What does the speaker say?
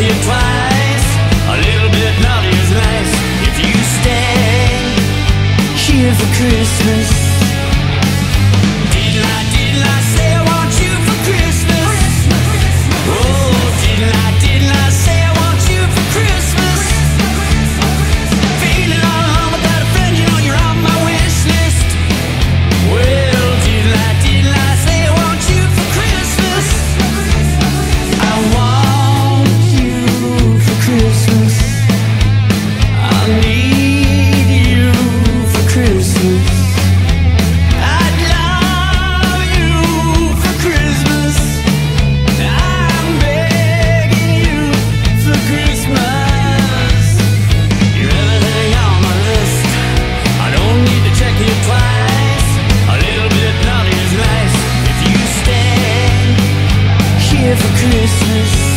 you twice. A little bit naughty is nice if you stay here for Christmas. Didn't I say I want you for Christmas? Oh, didn't I say I want you for Christmas? Feeling all alone without a friend, you know you're on my wish list. Well, didn't I say I want you for Christmas? I want you for Christmas. I need you for Christmas. I'd love you for Christmas. I'm begging you for Christmas. You're everything on my list. I don't need to check you twice. A little bit naughty is nice if you stay here for Christmas.